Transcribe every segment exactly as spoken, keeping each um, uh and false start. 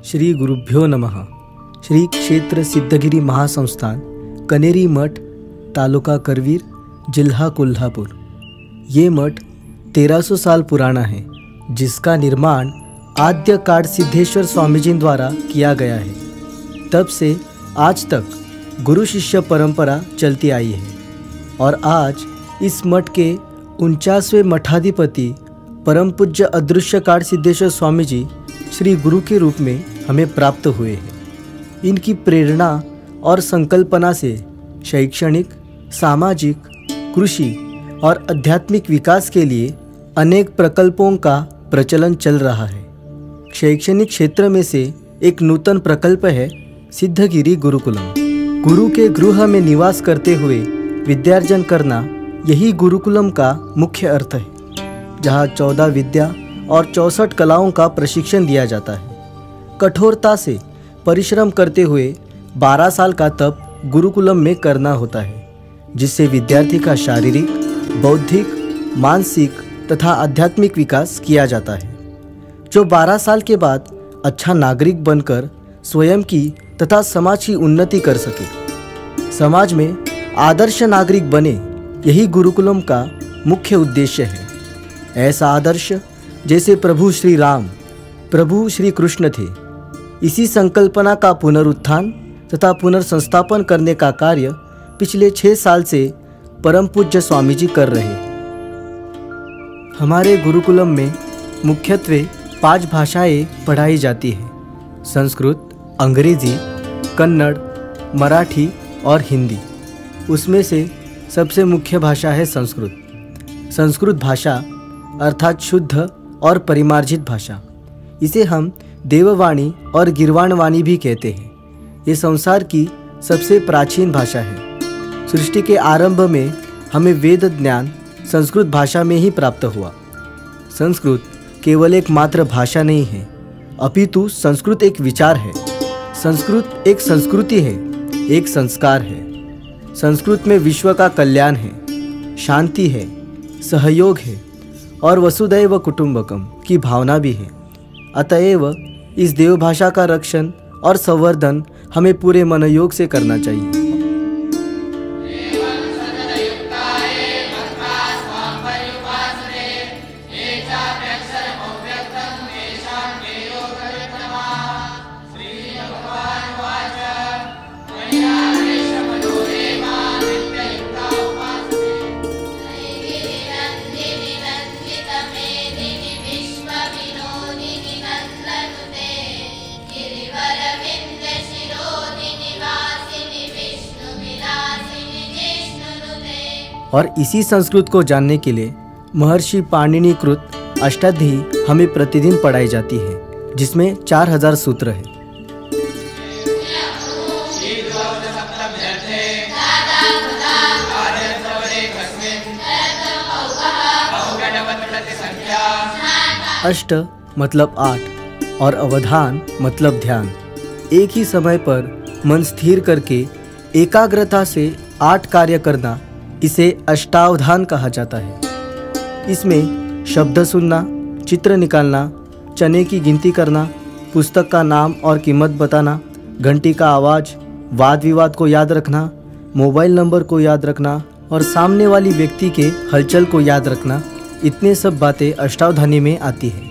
श्री गुरुभ्यो नमः। श्री क्षेत्र सिद्धगिरी महासंस्थान, कनेरी मठ, तालुका करवीर, जिला कोल्हापुर। ये मठ तेरह सौ साल पुराना है, जिसका निर्माण आद्य काल सिद्धेश्वर स्वामी जी द्वारा किया गया है। तब से आज तक गुरु शिष्य परंपरा चलती आई है और आज इस मठ के उनचासवें मठाधिपति परम पूज्य अदृश्य काल सिद्धेश्वर स्वामी जी श्री गुरु के रूप में हमें प्राप्त हुए हैं। इनकी प्रेरणा और संकल्पना से शैक्षणिक, सामाजिक, कृषि और आध्यात्मिक विकास के लिए अनेक प्रकल्पों का प्रचलन चल रहा है। शैक्षणिक क्षेत्र में से एक नूतन प्रकल्प है सिद्धगिरी गुरुकुलम। गुरु के गृह में निवास करते हुए विद्यार्जन करना, यही गुरुकुलम का मुख्य अर्थ है, जहाँ चौदह विद्या और चौसठ कलाओं का प्रशिक्षण दिया जाता है। कठोरता से परिश्रम करते हुए बारह साल का तप गुरुकुलम में करना होता है, जिससे विद्यार्थी का शारीरिक, बौद्धिक, मानसिक तथा आध्यात्मिक विकास किया जाता है, जो बारह साल के बाद अच्छा नागरिक बनकर स्वयं की तथा समाज की उन्नति कर सके। समाज में आदर्श नागरिक बने, यही गुरुकुलम का मुख्य उद्देश्य है। ऐसा आदर्श जैसे प्रभु श्री राम, प्रभु श्री कृष्ण थे। इसी संकल्पना का पुनरुत्थान तथा पुनर्संस्थापन करने का कार्य पिछले छः साल से परम पूज्य स्वामी जी कर रहे हैं। हमारे गुरुकुलम में मुख्यत्वे पांच भाषाएं पढ़ाई जाती हैं: संस्कृत, अंग्रेजी, कन्नड़, मराठी और हिंदी। उसमें से सबसे मुख्य भाषा है संस्कृत। संस्कृत भाषा अर्थात शुद्ध और परिमार्जित भाषा। इसे हम देववाणी और गिरवाणवाणी भी कहते हैं। ये संसार की सबसे प्राचीन भाषा है। सृष्टि के आरंभ में हमें वेद ज्ञान संस्कृत भाषा में ही प्राप्त हुआ। संस्कृत केवल एक मात्र भाषा नहीं है, अपितु संस्कृत एक विचार है। संस्कृत एक संस्कृति है, एक संस्कार है। संस्कृत में विश्व का कल्याण है, शांति है, सहयोग है और वसुधैव कुटुंबकम की भावना भी है। अतएव इस देवभाषा का रक्षण और संवर्धन हमें पूरे मनोयोग से करना चाहिए। और इसी संस्कृत को जानने के लिए महर्षि पाणिनि कृत अष्टाध्यायी हमें प्रतिदिन पढ़ाई जाती है, जिसमें चार हजार सूत्र है। अष्ट मतलब आठ और अवधान मतलब ध्यान। एक ही समय पर मन स्थिर करके एकाग्रता से आठ कार्य करना, इसे अष्टावधान कहा जाता है। इसमें शब्द सुनना, चित्र निकालना, चने की गिनती करना, पुस्तक का नाम और कीमत बताना, घंटी का आवाज़, वाद विवाद को याद रखना, मोबाइल नंबर को याद रखना और सामने वाली व्यक्ति के हलचल को याद रखना, इतने सब बातें अष्टावधानी में आती है।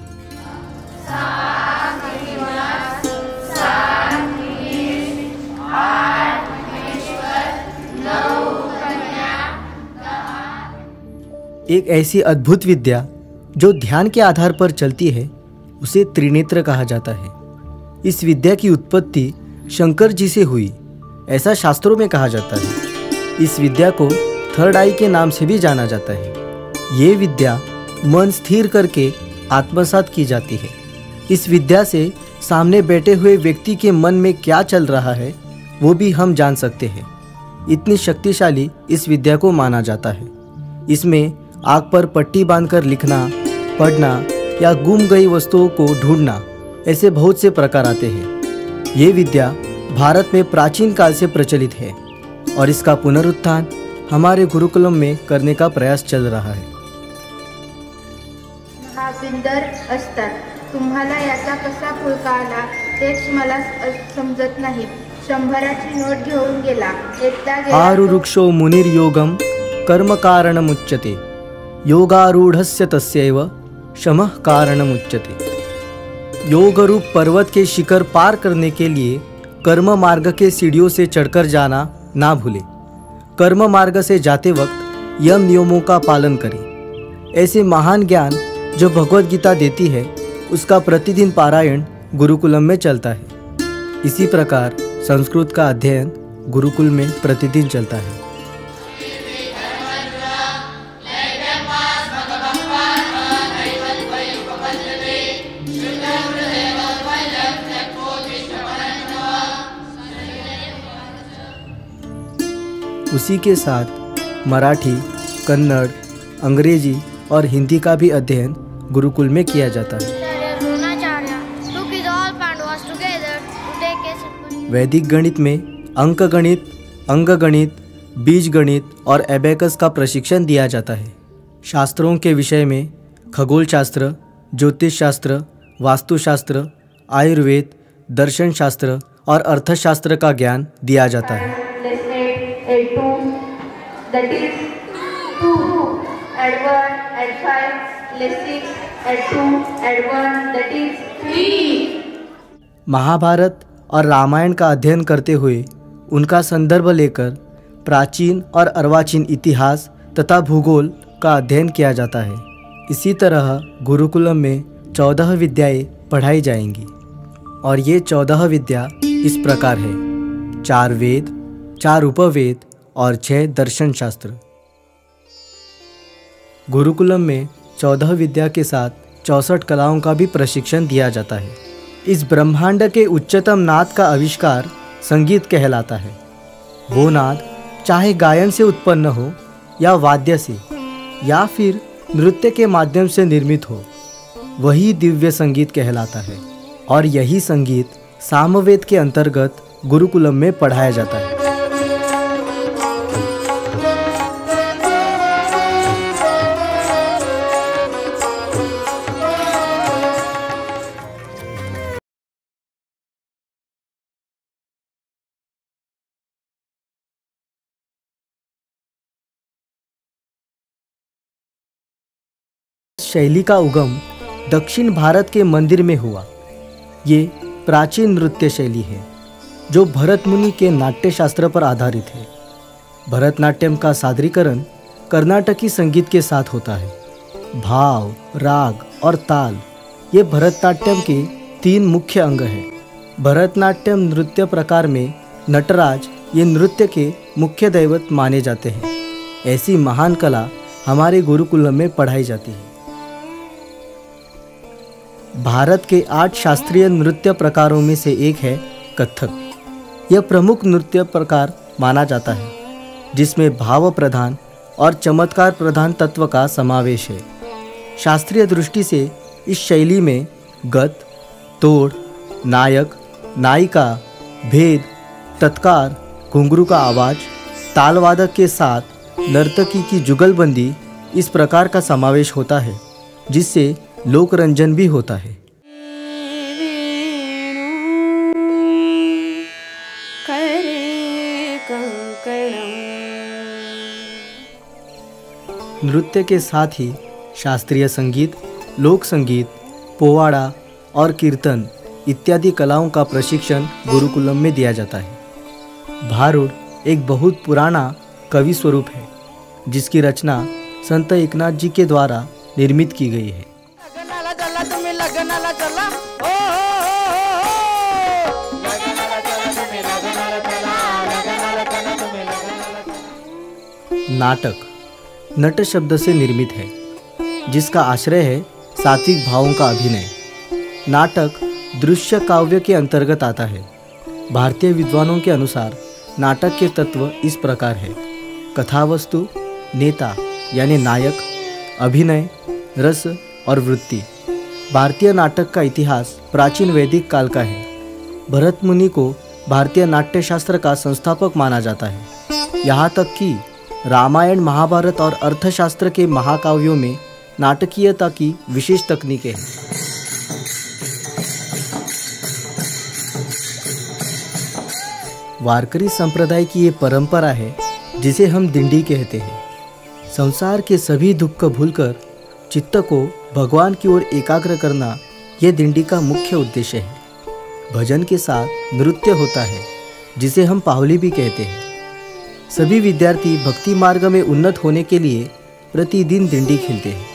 एक ऐसी अद्भुत विद्या जो ध्यान के आधार पर चलती है, उसे त्रिनेत्र कहा जाता है। इस विद्या की उत्पत्ति शंकर जी से हुई, ऐसा शास्त्रों में कहा जाता है। इस विद्या को थर्ड आई के नाम से भी जाना जाता है। ये विद्या मन स्थिर करके आत्मसात की जाती है। इस विद्या से सामने बैठे हुए व्यक्ति के मन में क्या चल रहा है, वो भी हम जान सकते हैं। इतनी शक्तिशाली इस विद्या को माना जाता है। इसमें आग पर पट्टी बांधकर लिखना, पढ़ना या गुम गई वस्तुओं को ढूंढना, ऐसे बहुत से प्रकार आते हैं। ये विद्या भारत में प्राचीन काल से प्रचलित है और इसका पुनरुत्थान हमारे गुरुकुलम में करने का प्रयास चल रहा है। हा सुंदर असतात, तुम्हाला याचा कसा पुळका आला तेच मला समजत नाही. शंभराची नोट घेऊन गेला. एकदा गेला आरुरुक्षो मुनिर्योगम कर्म कारणमुच्यते योगारूढ़स्य तस्यैव शमः कारणमुच्यते। योग रूप पर्वत के शिखर पार करने के लिए कर्म मार्ग के सीढ़ियों से चढ़कर जाना ना भूले। कर्म मार्ग से जाते वक्त यम नियमों का पालन करें। ऐसे महान ज्ञान जो भगवत गीता देती है उसका प्रतिदिन पारायण गुरुकुलम में चलता है। इसी प्रकार संस्कृत का अध्ययन गुरुकुल में प्रतिदिन चलता है। उसी के साथ मराठी, कन्नड़, अंग्रेजी और हिंदी का भी अध्ययन गुरुकुल में किया जाता है। वैदिक गणित में अंक गणित, अंग गणित, बीज गणित और एबेकस का प्रशिक्षण दिया जाता है। शास्त्रों के विषय में खगोल शास्त्र, ज्योतिष शास्त्र, वास्तुशास्त्र, आयुर्वेद, दर्शन शास्त्र और अर्थशास्त्र का ज्ञान दिया जाता है। L two, that is two, add one, add five, less six, add two, add one, that is three। Mahabharat और रामायण का अध्ययन करते हुए उनका संदर्भ लेकर प्राचीन और अर्वाचीन इतिहास तथा भूगोल का अध्ययन किया जाता है। इसी तरह गुरुकुलम में चौदह विद्याएं पढ़ाई जाएंगी और ये चौदह विद्या इस प्रकार है: चार वेद, चार उपवेद और छह दर्शन शास्त्र। गुरुकुलम में चौदह विद्या के साथ चौसठ कलाओं का भी प्रशिक्षण दिया जाता है। इस ब्रह्मांड के उच्चतम नाद का आविष्कार संगीत कहलाता है। वो नाद चाहे गायन से उत्पन्न हो या वाद्य से या फिर नृत्य के माध्यम से निर्मित हो, वही दिव्य संगीत कहलाता है और यही संगीत सामवेद के अंतर्गत गुरुकुलम में पढ़ाया जाता है। शैली का उगम दक्षिण भारत के मंदिर में हुआ। ये प्राचीन नृत्य शैली है जो भरत मुनि के नाट्य शास्त्र पर आधारित है। भरतनाट्यम का सादरीकरण कर्नाटकी संगीत के साथ होता है। भाव, राग और ताल ये भरतनाट्यम के तीन मुख्य अंग हैं। भरतनाट्यम नृत्य प्रकार में नटराज ये नृत्य के मुख्य दैवत माने जाते हैं। ऐसी महान कला हमारे गुरुकुलम में पढ़ाई जाती है। भारत के आठ शास्त्रीय नृत्य प्रकारों में से एक है कथक। यह प्रमुख नृत्य प्रकार माना जाता है जिसमें भाव प्रधान और चमत्कार प्रधान तत्व का समावेश है। शास्त्रीय दृष्टि से इस शैली में गत, तोड़, नायक, नायिका, भेद, तत्कार, घुंघरू का आवाज़, तालवादक के साथ नर्तकी की जुगलबंदी इस प्रकार का समावेश होता है जिससे लोकरंजन भी होता है। नृत्य के साथ ही शास्त्रीय संगीत, लोक संगीत, पोवाड़ा और कीर्तन इत्यादि कलाओं का प्रशिक्षण गुरुकुलम में दिया जाता है। भारुड़ एक बहुत पुराना कवि स्वरूप है जिसकी रचना संत एकनाथ जी के द्वारा निर्मित की गई है। नाटक नट शब्द से निर्मित है जिसका आश्रय है सात्विक भावों का अभिनय। नाटक दृश्य काव्य के अंतर्गत आता है। भारतीय विद्वानों के अनुसार नाटक के तत्व इस प्रकार है: कथावस्तु, नेता यानी नायक, अभिनय, रस और वृत्ति। भारतीय नाटक का इतिहास प्राचीन वैदिक काल का है। भरत मुनि को भारतीय नाट्यशास्त्र का संस्थापक माना जाता है। यहाँ तक कि रामायण, महाभारत और अर्थशास्त्र के महाकाव्यों में नाटकीयता की विशेष तकनीकें हैं। वारकरी संप्रदाय की ये परंपरा है जिसे हम दिंडी कहते हैं। संसार के सभी दुख को भूलकर चित्त को भगवान की ओर एकाग्र करना ये दिंडी का मुख्य उद्देश्य है। भजन के साथ नृत्य होता है जिसे हम पावली भी कहते हैं। सभी विद्यार्थी भक्ति मार्ग में उन्नत होने के लिए प्रतिदिन दिंडी खेलते हैं।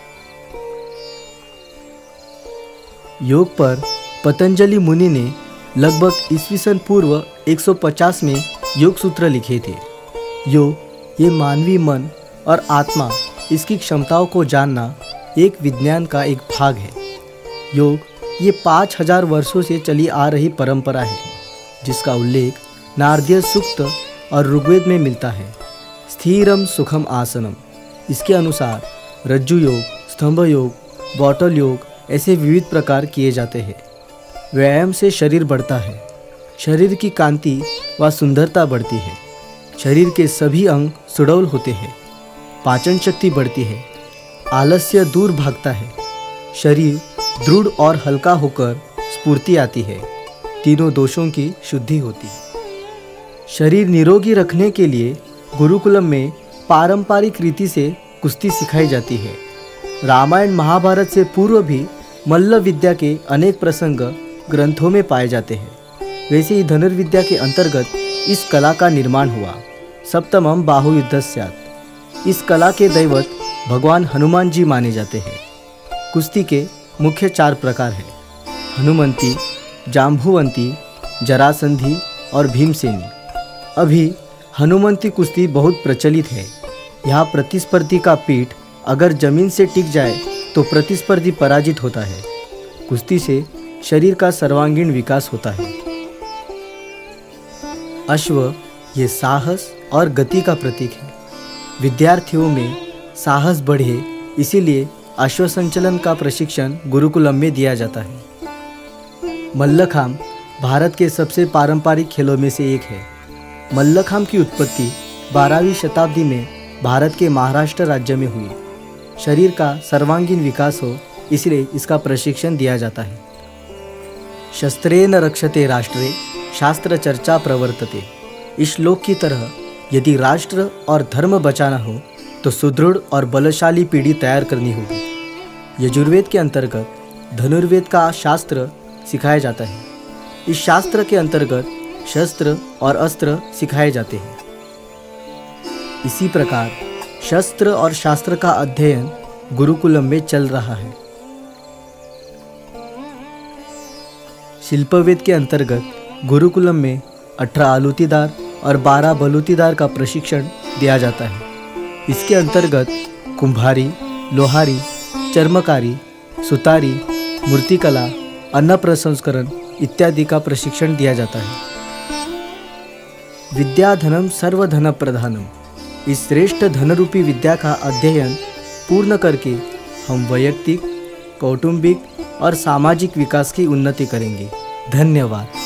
योग पर पतंजलि मुनि ने लगभग ईस्वी सन पूर्व एक सौ पचास में योग सूत्र लिखे थे। योग ये मानवीय मन और आत्मा, इसकी क्षमताओं को जानना एक विज्ञान का एक भाग है। योग ये पाँच हजार वर्षों से चली आ रही परंपरा है जिसका उल्लेख नारदीय सूक्त और ऋग्वेद में मिलता है। स्थिरम सुखम आसनम, इसके अनुसार रज्जु योग, स्तंभ योग, बॉटल योग ऐसे विविध प्रकार किए जाते हैं। व्यायाम से शरीर बढ़ता है, शरीर की कांति व सुंदरता बढ़ती है, शरीर के सभी अंग सुडौल होते हैं, पाचन शक्ति बढ़ती है, आलस्य दूर भागता है, शरीर दृढ़ और हल्का होकर स्फूर्ति आती है, तीनों दोषों की शुद्धि होती है। शरीर निरोगी रखने के लिए गुरुकुलम में पारंपरिक रीति से कुश्ती सिखाई जाती है। रामायण महाभारत से पूर्व भी मल्ल विद्या के अनेक प्रसंग ग्रंथों में पाए जाते हैं। वैसे ही धनुर्विद्या के अंतर्गत इस कला का निर्माण हुआ। सप्तमम बाहुयुद्ध स्यात्, इस कला के दैवत भगवान हनुमान जी माने जाते हैं। कुश्ती के मुख्य चार प्रकार हैं: हनुमंती, जाम्बुवंती, जरासंधी और भीमसेनी। अभी हनुमंती कुश्ती बहुत प्रचलित है। यहाँ प्रतिस्पर्धी का पीठ अगर जमीन से टिक जाए तो प्रतिस्पर्धी पराजित होता है। कुश्ती से शरीर का सर्वांगीण विकास होता है। अश्व ये साहस और गति का प्रतीक है। विद्यार्थियों में साहस बढ़े इसीलिए अश्व संचलन का प्रशिक्षण गुरुकुलम में दिया जाता है। मल्लखांब भारत के सबसे पारंपरिक खेलों में से एक है। मल्लखांब की उत्पत्ति बारहवीं शताब्दी में भारत के महाराष्ट्र राज्य में हुई। शरीर का सर्वांगीण विकास हो इसलिए इसका प्रशिक्षण दिया जाता है। शस्त्रेण रक्षते राष्ट्रे शास्त्र चर्चा प्रवर्तते। इस श्लोक की तरह यदि राष्ट्र और धर्म बचाना हो तो सुदृढ़ और बलशाली पीढ़ी तैयार करनी होगी। यजुर्वेद के अंतर्गत धनुर्वेद का शास्त्र सिखाया जाता है। इस शास्त्र के अंतर्गत शस्त्र और अस्त्र सिखाए जाते हैं। इसी प्रकार शस्त्र और शास्त्र का अध्ययन गुरुकुलम में चल रहा है। शिल्पवेद के अंतर्गत गुरुकुलम में अठारह आलूतीदार और बारह बलूतीदार का प्रशिक्षण दिया जाता है। इसके अंतर्गत कुंभारी, लोहारी, चर्मकारी, सुतारी, मूर्तिकला, अन्न प्रसंस्करण इत्यादि का प्रशिक्षण दिया जाता है। विद्याधनम सर्वधन प्रधानम, इस श्रेष्ठ धनरूपी विद्या का अध्ययन पूर्ण करके हम वैयक्तिक, कौटुंबिक और सामाजिक विकास की उन्नति करेंगे। धन्यवाद।